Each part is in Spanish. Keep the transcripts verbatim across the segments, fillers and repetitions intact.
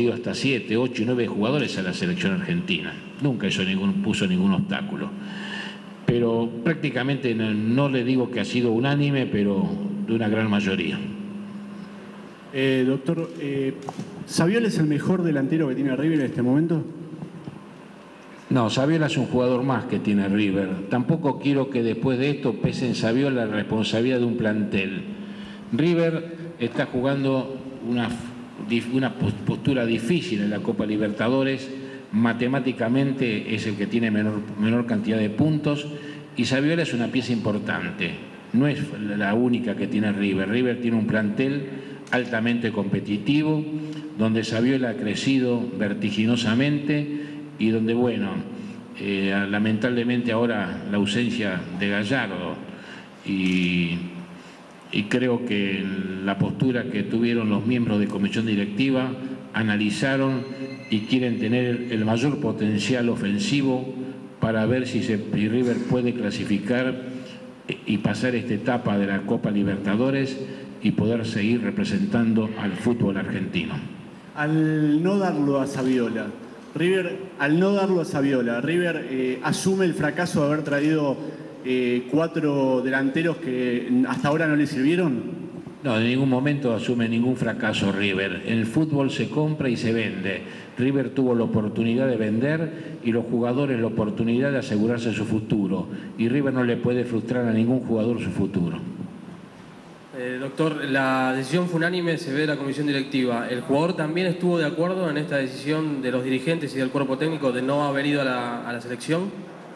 cedido hasta siete, ocho y nueve jugadores a la selección argentina. Nunca hizo ningún, puso ningún obstáculo. Pero prácticamente no, no le digo que ha sido unánime, pero de una gran mayoría. Eh, doctor, eh, ¿Saviola es el mejor delantero que tiene River en este momento? No, Saviola es un jugador más que tiene River. Tampoco quiero que después de esto pese en Saviola la responsabilidad de un plantel. River está jugando una, una postura difícil en la Copa Libertadores. Matemáticamente es el que tiene menor, menor cantidad de puntos y Saviola es una pieza importante. No es la única que tiene River. River tiene un plantel altamente competitivo, donde Saviola ha crecido vertiginosamente y donde, bueno, eh, lamentablemente ahora la ausencia de Gallardo y, y creo que la postura que tuvieron los miembros de comisión directiva analizaron y quieren tener el mayor potencial ofensivo para ver si, se, si River puede clasificar y pasar esta etapa de la Copa Libertadores y poder seguir representando al fútbol argentino. Al no darlo a Saviola, River, al no darlo a Saviola, River eh, asume el fracaso de haber traído eh, cuatro delanteros que hasta ahora no le sirvieron. No, en ningún momento asume ningún fracaso River. En el fútbol se compra y se vende. River tuvo la oportunidad de vender y los jugadores la oportunidad de asegurarse su futuro. Y River no le puede frustrar a ningún jugador su futuro. Eh, doctor, la decisión fue unánime, se ve de la comisión directiva. ¿El jugador también estuvo de acuerdo en esta decisión de los dirigentes y del cuerpo técnico de no haber ido a la, a la selección?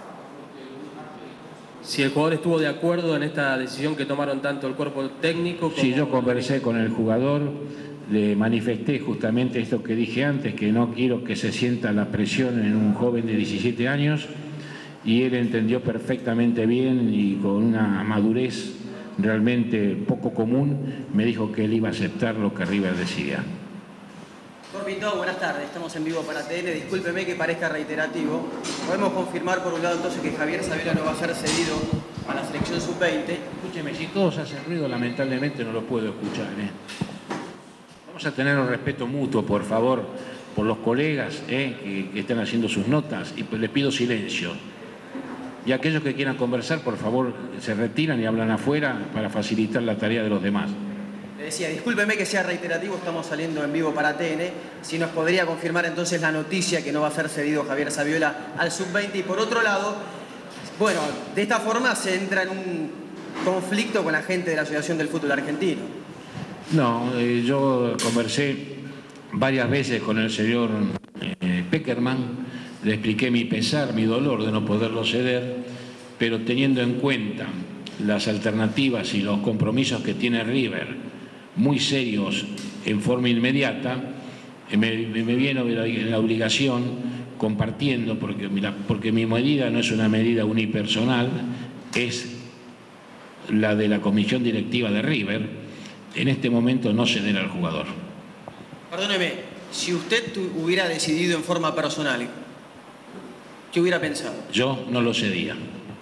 Si el jugador estuvo de acuerdo en esta decisión que tomaron tanto el cuerpo técnico como... Sí, yo conversé con el jugador, le manifesté justamente esto que dije antes, que no quiero que se sienta la presión en un joven de diecisiete años, y él entendió perfectamente bien y con una madurez realmente poco común, me dijo que él iba a aceptar lo que River decía. Doctor Pinto, buenas tardes, estamos en vivo para T N, discúlpeme que parezca reiterativo. Podemos confirmar por un lado entonces que Javier Saviola no va a ser cedido a la selección sub veinte. Escúcheme, si todos hacen ruido, lamentablemente no lo puedo escuchar, ¿eh? Vamos a tener un respeto mutuo, por favor, por los colegas ¿eh? que, que están haciendo sus notas, y pues les pido silencio. Y aquellos que quieran conversar, por favor, se retiran y hablan afuera para facilitar la tarea de los demás. Le decía, discúlpeme que sea reiterativo, estamos saliendo en vivo para T N. Si nos podría confirmar entonces la noticia que no va a ser cedido Javier Saviola al sub veinte. Y por otro lado, bueno, de esta forma se entra en un conflicto con la gente de la Asociación del Fútbol Argentino. No, eh, yo conversé varias veces con el señor eh, Peckerman. Le expliqué mi pesar, mi dolor de no poderlo ceder, pero teniendo en cuenta las alternativas y los compromisos que tiene River, muy serios en forma inmediata, me, me viene en la obligación, compartiendo, porque, mira, porque mi medida no es una medida unipersonal, es la de la comisión directiva de River, en este momento no ceder al jugador. Perdóneme, si usted hubiera decidido en forma personal, ¿qué hubiera pensado? Yo no lo cedía.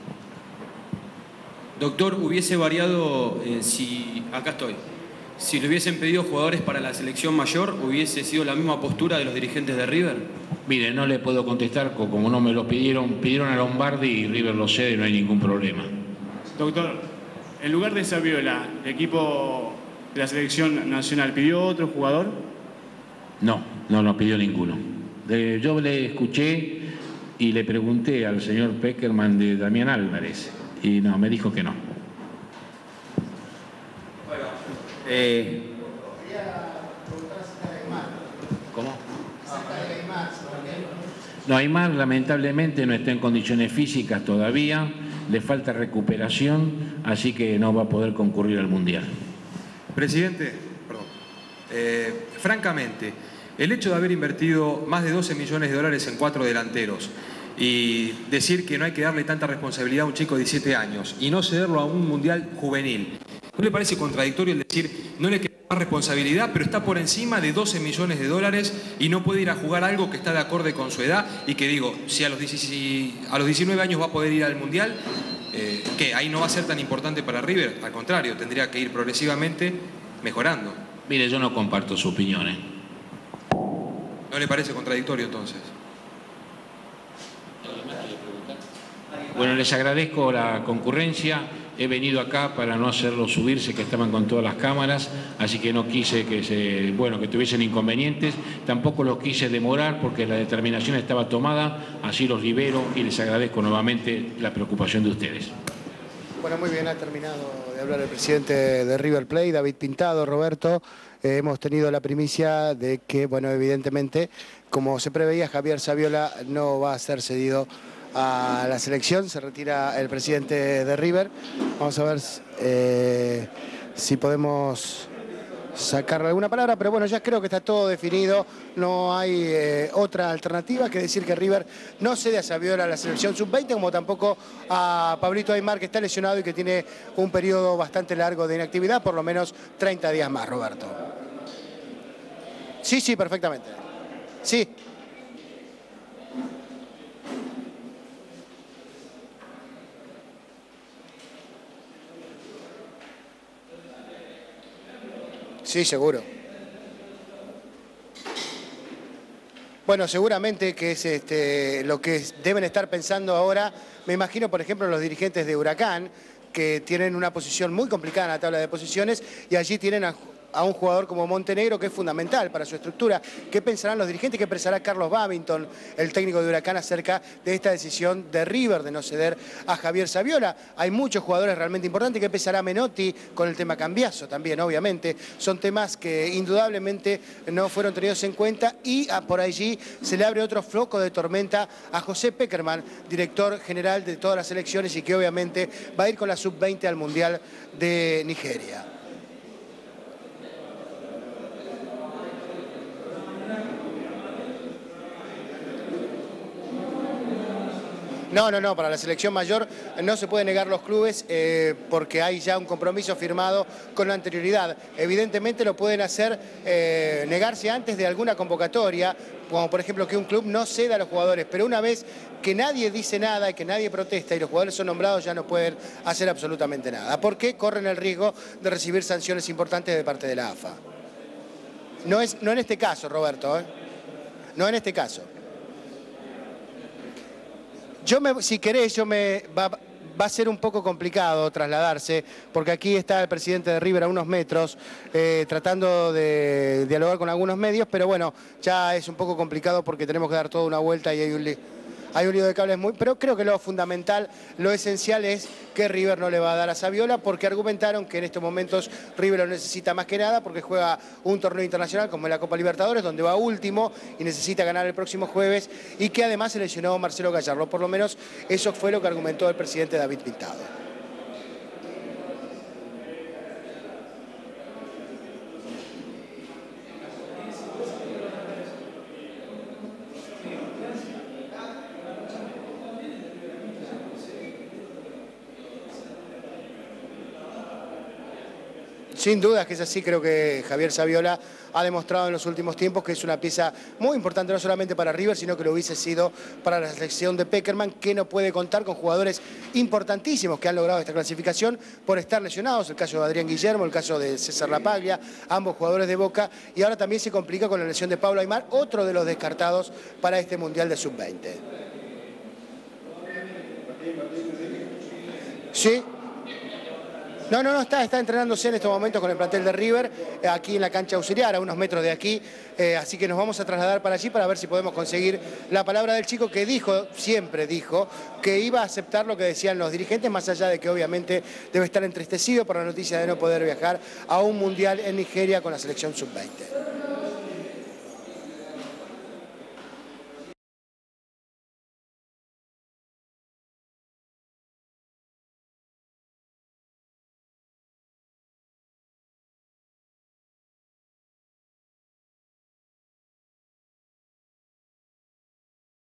Doctor, hubiese variado eh, si... Acá estoy. Si le hubiesen pedido jugadores para la selección mayor, ¿hubiese sido la misma postura de los dirigentes de River? Mire, no le puedo contestar, como no me lo pidieron, pidieron a Lombardi y River lo cede, no hay ningún problema. Doctor, en lugar de Saviola, ¿el equipo de la selección nacional pidió otro jugador? No, no lo pidió ninguno. De, yo le escuché y le pregunté al señor Peckerman de Damián Álvarez y no, me dijo que no. Bueno, eh... ¿Cómo? No, Aymar lamentablemente no está en condiciones físicas todavía, le falta recuperación, así que no va a poder concurrir al Mundial. Presidente, perdón, eh, francamente, el hecho de haber invertido más de doce millones de dólares en cuatro delanteros y decir que no hay que darle tanta responsabilidad a un chico de diecisiete años y no cederlo a un mundial juvenil, ¿no le parece contradictorio el decir no le queda más responsabilidad, pero está por encima de doce millones de dólares y no puede ir a jugar algo que está de acorde con su edad? Y que digo, si a los, dieciséis, a los diecinueve años va a poder ir al mundial, eh, ¿qué? Ahí no va a ser tan importante para River, al contrario, tendría que ir progresivamente mejorando. Mire, yo no comparto su opinión, ¿eh? ¿No le parece contradictorio entonces? Bueno, les agradezco la concurrencia. He venido acá para no hacerlo subirse, que estaban con todas las cámaras, así que no quise que se, bueno, que tuviesen inconvenientes. Tampoco los quise demorar porque la determinación estaba tomada, así los libero y les agradezco nuevamente la preocupación de ustedes. Bueno, muy bien, ha terminado de hablar el presidente de River Plate, David Pintado. Roberto, eh, hemos tenido la primicia de que, bueno, evidentemente, como se preveía, Javier Saviola no va a ser cedido a la selección. Se retira el presidente de River. Vamos a ver eh, si podemos sacarle alguna palabra, pero bueno, ya creo que está todo definido. No hay eh, otra alternativa que decir que River no cede a Saviola a la selección sub veinte, como tampoco a Pablito Aimar, que está lesionado y que tiene un periodo bastante largo de inactividad, por lo menos treinta días más, Roberto. Sí, sí, perfectamente. Sí. Sí, seguro. Bueno, seguramente que es este, lo que deben estar pensando ahora. Me imagino, por ejemplo, los dirigentes de Huracán, que tienen una posición muy complicada en la tabla de posiciones, y allí tienen a, a un jugador como Montenegro, que es fundamental para su estructura. ¿Qué pensarán los dirigentes? ¿Qué pensará Carlos Babington, el técnico de Huracán, acerca de esta decisión de River de no ceder a Javier Saviola? Hay muchos jugadores realmente importantes. ¿Qué pensará Menotti con el tema Cambiaso también, obviamente? Son temas que indudablemente no fueron tenidos en cuenta, y ah, por allí se le abre otro foco de tormenta a José Pekerman, director general de todas las selecciones, y que obviamente va a ir con la sub veinte al Mundial de Nigeria. No, no, no, para la selección mayor no se puede negar los clubes eh, porque hay ya un compromiso firmado con la anterioridad. Evidentemente lo pueden hacer, eh, negarse antes de alguna convocatoria, como por ejemplo que un club no ceda a los jugadores, pero una vez que nadie dice nada y que nadie protesta y los jugadores son nombrados, ya no pueden hacer absolutamente nada, porque corren el riesgo de recibir sanciones importantes de parte de la A F A. No, es, no en este caso, Roberto, ¿eh? No en este caso. Yo me, si querés, yo me, va, va a ser un poco complicado trasladarse, porque aquí está el presidente de River a unos metros, eh, tratando de dialogar con algunos medios, pero bueno, ya es un poco complicado porque tenemos que dar toda una vuelta y hay un lío. Hay un lío de cables muy... Pero creo que lo fundamental, lo esencial es que River no le va a dar a Saviola, porque argumentaron que en estos momentos River lo necesita más que nada porque juega un torneo internacional como es la Copa Libertadores, donde va último y necesita ganar el próximo jueves, y que además se lesionó Marcelo Gallardo. Por lo menos eso fue lo que argumentó el presidente David Pintado. Sin duda que es así. Creo que Javier Saviola ha demostrado en los últimos tiempos que es una pieza muy importante, no solamente para River, sino que lo hubiese sido para la selección de Pekerman, que no puede contar con jugadores importantísimos que han logrado esta clasificación por estar lesionados. El caso de Adrián Guillermo, el caso de César Lapaglia, ambos jugadores de Boca, y ahora también se complica con la lesión de Pablo Aimar, otro de los descartados para este Mundial de sub veinte. Sí. No, no, no, está, está entrenándose en estos momentos con el plantel de River, eh, aquí en la cancha auxiliar, a unos metros de aquí, eh, así que nos vamos a trasladar para allí para ver si podemos conseguir la palabra del chico, que dijo, siempre dijo, que iba a aceptar lo que decían los dirigentes, más allá de que obviamente debe estar entristecido por la noticia de no poder viajar a un Mundial en Nigeria con la selección sub veinte.